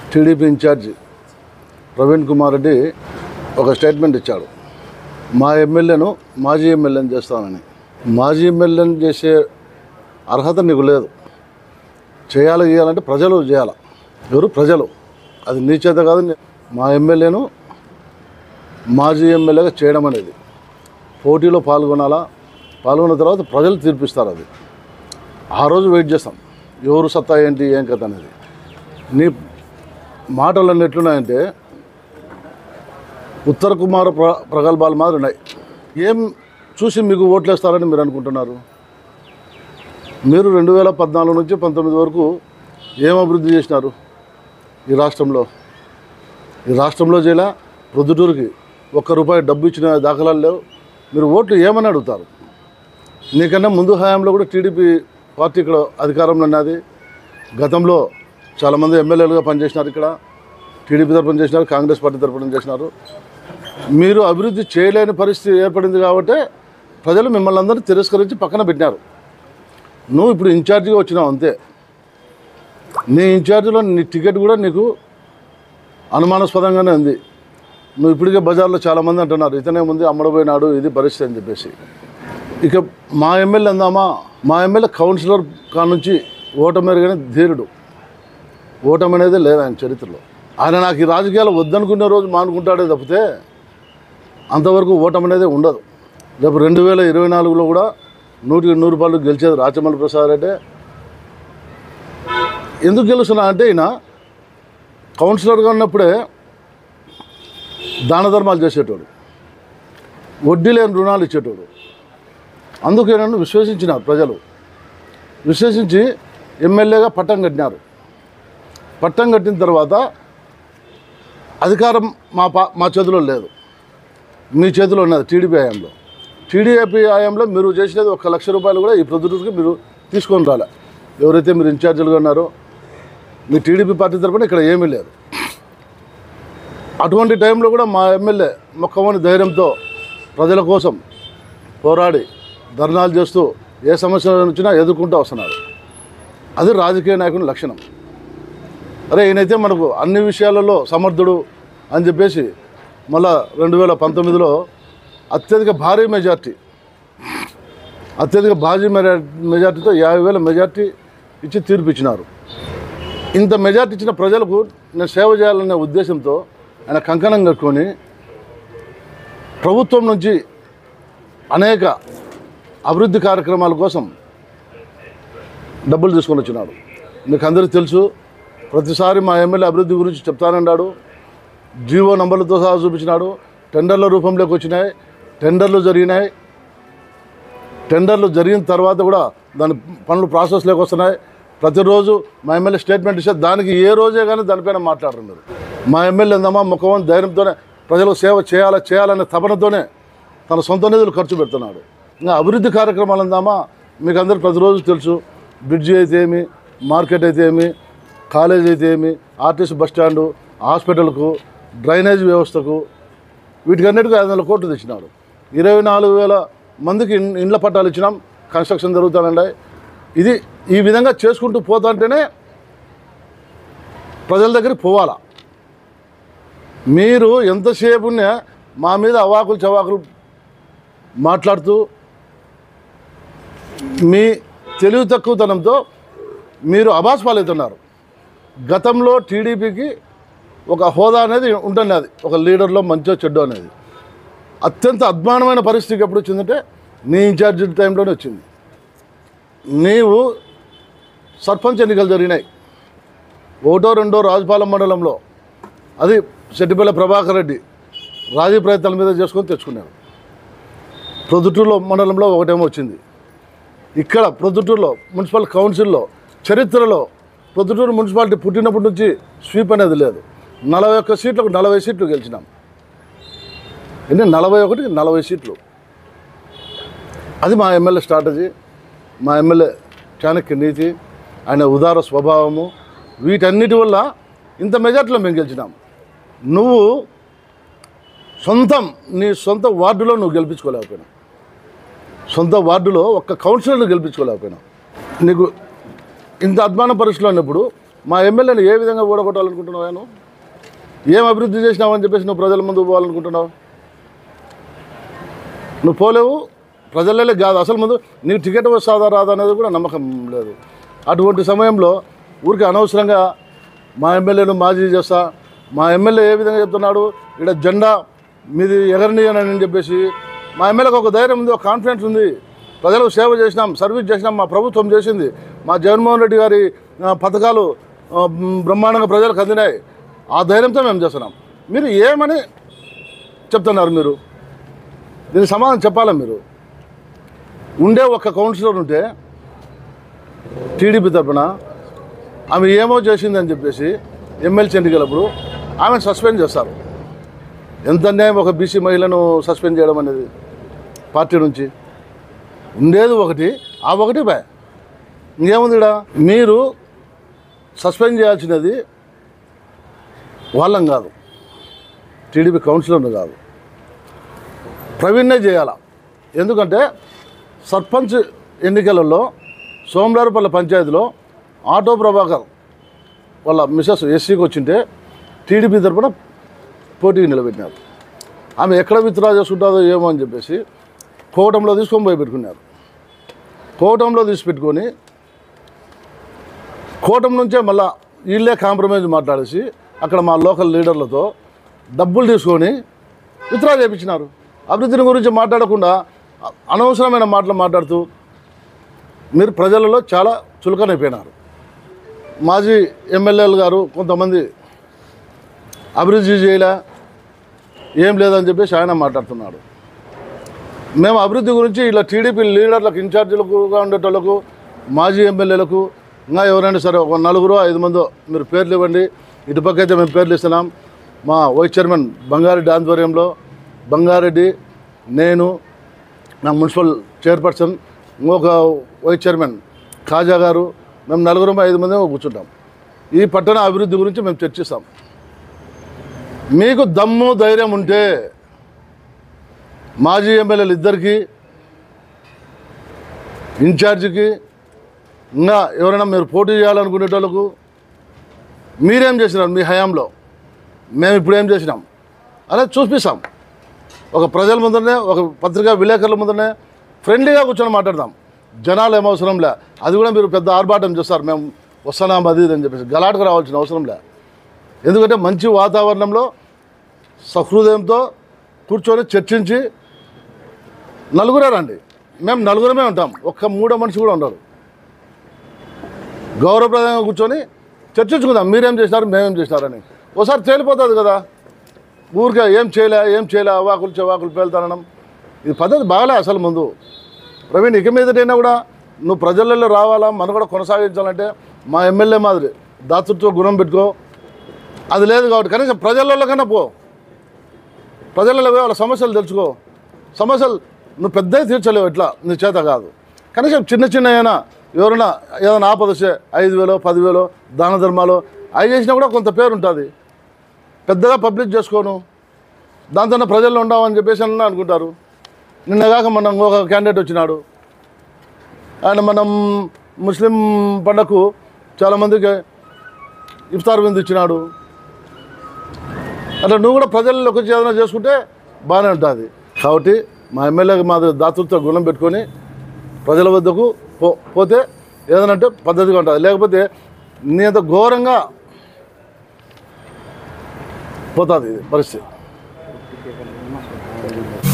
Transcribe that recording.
TDP incharge Praveen Kumar Reddy ఒక statement ఇచ్చాడు. మా ఎమ్మెల్యేను మాజీ ఎమ్మెల్యేని చేస్తానని. మాజీ ఎమ్మెల్యేని చేసే అర్హత నీకు లేదు. చేయాలంటే ప్రజలు చేయాలి. ఎవరు? ప్రజలు. అది నీ చేత కాదు. మా ఎమ్మెల్యేను మాజీ ఎమ్మెల్యేగా చేయడం అనేది పోటీలో పాల్గొన్న తర్వాత ప్రజలు తీర్పిస్తారు. అది ఆ రోజు వెయిట్ చేస్తాం, ఎవరు సత్తా ఏంటి ఏం కథ అనేది. నీ మాటలన్నీ ఎట్లున్నాయంటే ఉత్తర కుమార ప్రగల్భాలు మాదిరి ఉన్నాయి. ఏం చూసి మీకు ఓట్లేస్తారని మీరు అనుకుంటున్నారు? మీరు 2014 నుంచి 19 వరకు ఏం అభివృద్ధి చేసినారు ఈ రాష్ట్రంలో? ఈ రాష్ట్రంలో చేయలే. ప్రొద్దుటూరుకి ₹1 డబ్బు ఇచ్చిన దాఖలాలు లేవు. మీరు ఓట్లు ఏమని అడుగుతారు? నీకన్నా ముందు హయాంలో కూడా టీడీపీ పార్టీ ఇక్కడ అధికారంలో ఉన్నది. గతంలో చాలామంది ఎమ్మెల్యేలుగా పనిచేసినారు. ఇక్కడ టీడీపీ తరఫున చేసినారు, కాంగ్రెస్ పార్టీ తరఫున చేసినారు. మీరు అభివృద్ధి చేయలేని పరిస్థితి ఏర్పడింది కాబట్టి ప్రజలు మిమ్మల్ని అందరినీ తిరస్కరించి పక్కన పెట్టినారు. నువ్వు ఇప్పుడు ఇన్ఛార్జిగా వచ్చినావు అంతే. నీ ఇన్ఛార్జిలో నీ టికెట్ కూడా నీకు అనుమానాస్పదంగానే ఉంది. నువ్వు ఇప్పటికే బజార్లో చాలామంది అంటున్నారు ఇతనే ముందు అమ్మడపోయినాడు, ఇది పరిస్థితి అని చెప్పేసి. ఇక మా ఎమ్మెల్యే అందామా, మా ఎమ్మెల్యే కౌన్సిలర్ కానుంచి ఓటమెరుగని ధీరుడు. ఓటమి అనేది లేదు ఆయన చరిత్రలో. ఆయన నాకు ఈ రాజకీయాలు వద్దనుకునే రోజు మానుకుంటాడే తప్పితే అంతవరకు ఓటమి అనేది ఉండదు. రేపు 2024లో కూడా 100కి 100 గెలిచేది రాచమల్లి ప్రసాద్ రెడ్డి. ఎందుకు గెలుస్తున్నా అంటే ఈయన కౌన్సిలర్గా ఉన్నప్పుడే దాన ధర్మాలు చేసేటోడు, వడ్డీ లేని రుణాలు ఇచ్చేటోడు. అందుకే నన్ను విశ్వసించినారు ప్రజలు. విశ్వసించి ఎమ్మెల్యేగా పట్టం కట్టినారు. పట్టం కట్టిన తర్వాత అధికారం మా చేతిలో లేదు, మీ చేతిలో ఉన్నది టీడీపీ హయాంలో. టీడీపీ హయాంలో మీరు చేసినది ₹1,00,000 కూడా ఈ ప్రొద్దుటూరుకి మీరు తీసుకొని రాలే. ఎవరైతే మీరు ఇన్ఛార్జీలుగా ఉన్నారో మీ టీడీపీ పార్టీ తరఫున ఇక్కడ ఏమీ లేదు. అటువంటి టైంలో కూడా మా ఎమ్మెల్యే మొక్కమని ధైర్యంతో ప్రజల కోసం పోరాడి ధర్నాలు చేస్తూ ఏ సమస్య వచ్చినా ఎదుర్కొంటూ వస్తున్నారు. అది రాజకీయ నాయకుని లక్షణం. అరే ఈయనైతే మనకు అన్ని విషయాలలో సమర్థుడు అని చెప్పేసి మళ్ళా 2019లో అత్యధిక భారీ మెజార్టీతో 50,000 మెజార్టీ ఇచ్చి తీర్పు ఇచ్చినారు. ఇంత మెజార్టీ ఇచ్చిన ప్రజలకు నేను సేవ చేయాలనే ఉద్దేశంతో ఆయన కంకణం కట్టుకొని ప్రభుత్వం నుంచి అనేక అభివృద్ధి కార్యక్రమాల కోసం డబ్బులు తీసుకొని వచ్చినాడు. మీకు అందరికీ తెలుసు, ప్రతిసారి మా ఎమ్మెల్యే అభివృద్ధి గురించి చెప్తానన్నాడు. జీవో నంబర్లతో సహా చూపించినాడు. టెండర్ల రూపంలోకి వచ్చినాయి, టెండర్లు జరిగినాయి. టెండర్లు జరిగిన తర్వాత కూడా దాని పనులు ప్రాసెస్లోకి వస్తున్నాయి. ప్రతిరోజు మా ఎమ్మెల్యే స్టేట్మెంట్ ఇస్తే దానికి ఏ రోజే కానీ దానిపైన మాట్లాడరు మీరు. మా ఎమ్మెల్యే ఉందమ్మా ముఖం ధైర్యంతోనే ప్రజలకు సేవ చేయాలనే తపనతోనే తన సొంత నిధులు ఖర్చు పెడుతున్నాడు. ఇంకా అభివృద్ధి కార్యక్రమాలు ఉందామా మీకు అందరికీ ప్రతిరోజు తెలుసు. బ్రిడ్జి అయితే ఏమి, మార్కెట్ అయితే ఏమి, కాలేజ్ అయితే ఏమి, ఆర్టీసీ బస్టాండు, హాస్పిటల్కు, డ్రైనేజ్ వ్యవస్థకు, వీటికన్నిటికీ 500 కోట్లు తెచ్చినాడు. 24,000 మందికి ఇండ్ల పట్టాలు ఇచ్చినాం. కన్స్ట్రక్షన్ జరుగుతానండి. ఇది ఈ విధంగా చేసుకుంటూ పోతుంటేనే ప్రజల దగ్గరికి పోవాలా. మీరు ఎంతసేపునే మా మీద అవాకులు చవాకులు మాట్లాడుతూ మీ తెలివి తక్కువతనంతో మీరు అబాస్ పాలవుతున్నారు. గతంలో టీడీపీకి ఒక హోదా అనేది ఉంటుంది, ఒక లీడర్లో మంచో చెడ్డో అనేది. అత్యంత అద్మానమైన పరిస్థితికి ఎప్పుడు వచ్చిందంటే నీ ఇన్ఛార్జి టైంలోనే వచ్చింది. నీవు సర్పంచ్ ఎన్నికలు జరిగినాయి. 1, 2 రాజపాలెం మండలంలో, అది శెట్టిపల్లి ప్రభాకర్ రెడ్డి రాజీ ప్రయత్నాల మీద చేసుకొని తెచ్చుకున్నాడు. ప్రొద్దుటూరులో మండలంలో ఒకటేమో వచ్చింది. ఇక్కడ ప్రొద్దుటూరులో మున్సిపల్ కౌన్సిల్లో చరిత్రలో ప్రొద్దుటూరు మున్సిపాలిటీ పుట్టినప్పటి నుంచి స్వీప్ అనేది లేదు. 41 సీట్లకు 40 సీట్లు గెలిచినాం. 41కి 40 సీట్లు. అది మా ఎమ్మెల్యే స్ట్రాటజీ, మా ఎమ్మెల్యే చాణక్య నీతి, ఆయన ఉదార స్వభావము, వీటన్నిటి వల్ల ఇంత మెజార్టీలో మేము గెలిచినాం. నువ్వు నీ సొంత వార్డులో నువ్వు గెలిపించుకోలేకపోయినావు. సొంత వార్డులో ఒక్క కౌన్సిలర్ను గెలిపించుకోలేకపోయినావు. నీకు ఇంత అద్మాన పరిస్థితులు ఉన్నప్పుడు మా ఎమ్మెల్యేని ఏ విధంగా ఓడగొట్టాలనుకుంటున్నావు? నువ్వు ఏం అభివృద్ధి చేసినావని చెప్పేసి నువ్వు ప్రజల ముందు పోవాలనుకుంటున్నావు? నువ్వు పోలేవు, ప్రజలే కాదు అసలు ముందు నీకు టికెట్ వస్తుందా రాదా అనేది కూడా నమ్మకం లేదు. అటువంటి సమయంలో ఊరికి అనవసరంగా మా ఎమ్మెల్యేను మాజీ చేస్తా, మా ఎమ్మెల్యే ఏ విధంగా చెప్తున్నాడు, ఇక్కడ జెండా మీది ఎగరనీయనని చెప్పేసి మా ఎమ్మెల్యేకి ఒక ధైర్యం ఉంది, ఒక కాన్ఫిడెన్స్ ఉంది. ప్రజలకు సేవ చేసినాం, సర్వీస్ చేసినాం, మా ప్రభుత్వం చేసింది, మా జగన్మోహన్ రెడ్డి గారి పథకాలు బ్రహ్మాండంగా ప్రజలకు అందినాయి. ఆ ధైర్యంతో మేము చేస్తున్నాం. మీరు ఏమని చెప్తున్నారు? మీరు దీనికి సమాధానం చెప్పాలా? మీరు ఉండే ఒక కౌన్సిలర్ ఉంటే టీడీపీ తరఫున ఆమె ఏమో చేసిందని చెప్పేసి ఎమ్మెల్సీ ఎన్నికలప్పుడు ఆమెను సస్పెండ్ చేస్తారు. ఎంత అన్యాయం ఒక బీసీ మహిళను సస్పెండ్ చేయడం అనేది. పార్టీ నుంచి ఉండేది ఒకటి, ఆ ఒకటి బా ఇంకేముంది ఇక్కడ? మీరు సస్పెండ్ చేయాల్సినది వాళ్ళం కాదు, టీడీపీ కౌన్సిలర్ను కాదు, ప్రవీణ్నే చేయాల. ఎందుకంటే సర్పంచ్ ఎన్నికలలో సోమవారపల్లి పంచాయతీలో ఆటో ప్రభాకర్ వాళ్ళ మిసెస్ ఎస్సీకి వచ్చింటే టీడీపీ తరఫున పోటీకి నిలబెట్టినారు. ఆమె ఎక్కడ విత్డ్రా చేసుకుంటుందో ఏమో అని చెప్పేసి కోటంలో తీసుకొని పోయి పెట్టుకున్నారు. కోటంలో తీసి పెట్టుకొని కోటం నుంచే మళ్ళీ వీళ్ళే కాంప్రమైజ్ మాట్లాడేసి అక్కడ మా లోకల్ లీడర్లతో డబ్బులు తీసుకొని విత్డ్రా చేయించినారు. అభివృద్ధిని గురించి మాట్లాడకుండా అనవసరమైన మాటలు మాట్లాడుతూ మీరు ప్రజలలో చాలా చులకనైపోయినారు. మాజీ ఎమ్మెల్యేలు గారు కొంతమంది అభివృద్ధి చేయలే, ఏం లేదని చెప్పేసి ఆయన మాట్లాడుతున్నాడు. మేము అభివృద్ధి గురించి ఇలా టీడీపీ లీడర్లకు, ఇన్ఛార్జీలుగా ఉండేటోళ్ళకు, మాజీ ఎమ్మెల్యేలకు, ఇంకా ఎవరైనా సరే ఒక 4-5 మందో మీరు పేర్లు ఇవ్వండి. ఇటుపక్క అయితే మేము పేర్లు ఇస్తున్నాం. మా వైస్ చైర్మన్ బంగారెడ్డి ఆధ్వర్యంలో బంగారెడ్డి, నేను, నా మున్సిపల్ చైర్పర్సన్, ఇంకొక వైస్ చైర్మన్ ఖాజా గారు, మేము 4-5 మంది కూర్చుంటాం. ఈ పట్టణ అభివృద్ధి గురించి మేము చర్చిస్తాం. మీకు దమ్ము ధైర్యం ఉంటే మాజీ ఎమ్మెల్యేలు ఇద్దరికి, ఇన్ఛార్జికి, ఇంకా ఎవరైనా మీరు పోటీ చేయాలనుకునేటోళ్ళకు మీరేం చేసినారు మీ హయాంలో, మేము ఇప్పుడు ఏం చేసినాం అనేది చూపిస్తాం. ఒక ప్రజల ముందరనే, ఒక పత్రికా విలేకరుల ముందరనే ఫ్రెండ్లీగా కూర్చొని మాట్లాడదాం. జనాలు ఏమవసరంలే. అది కూడా మీరు పెద్ద ఆర్భాటం చేస్తారు, మేము వస్తున్నాం అది ఇది అని చెప్పేసి గలాటకు రావాల్సిన అవసరంలే. ఎందుకంటే మంచి వాతావరణంలో సహృదయంతో కూర్చొని చర్చించి నలుగురే రండి. మేము నలుగురమే ఉంటాం, ఒక్క మూడో మనిషి కూడా ఉండరు. గౌరవప్రదంగా కూర్చొని చర్చించుకుందాం, మీరేం చేసినారు మేమేం చేసినారని. ఒకసారి తేలిపోతుంది కదా. ఊరికే ఏం చేయలే అవాకులు పేలుతానడం ఇది పద్ధతి బాగాలే అసలు. ముందు ప్రవీణ్, ఇక మీదటైనా కూడా నువ్వు ప్రజలలో రావాలా, మనం కూడా కొనసాగించాలంటే మా ఎమ్మెల్యే మాదిరి దాతృత్వ గుణం పెట్టుకో. అది లేదు కాబట్టి కనీసం ప్రజలలో కన్నా పో, ప్రజలలో వాళ్ళ సమస్యలు తెలుసుకో. సమస్యలు నువ్వు పెద్దవి తీర్చలేవు, ఇట్లా నీ చేత కాదు. కనీసం చిన్న అయినా ఎవరైనా ఏదైనా ఆపద వస్తే 5,000, 10,000 దాన ధర్మాలు అవి చేసినా కూడా కొంత పేరు ఉంటుంది. పెద్దగా పబ్లిక్ చేసుకోను, దాంతో ప్రజల్లో ఉండవని చెప్పేసి అనుకుంటారు. నిన్నగాక మనం ఒక క్యాండిడేట్ వచ్చినాడు, ఆయన మనం ముస్లిం పండగకు చాలామందికి ఇఫ్తార్ విందు ఇచ్చినాడు. అట్లా నువ్వు కూడా ప్రజల్లోకి వచ్చి ఏదైనా చేసుకుంటే బాగానే ఉంటుంది. కాబట్టి మా ఎమ్మెల్యేకి మాది దాతృత్వ గుణం పెట్టుకొని ప్రజల వద్దకు పోతే ఏదైనా అంటే పద్ధతిగా ఉంటుంది. లేకపోతే నీ అంత ఘోరంగా పోతుంది ఇది పరిస్థితి.